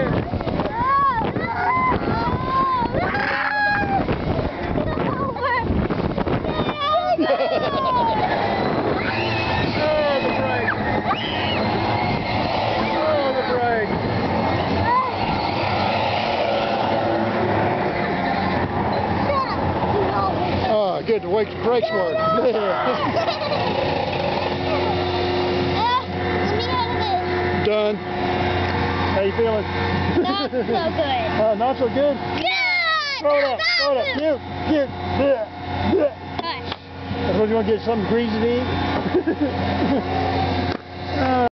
Good, the brakes work. Done. How you feeling? Not so good. Not so good? Good! Throw it up, throw it up. Get. Hush. That's what you want to get something greasy to eat?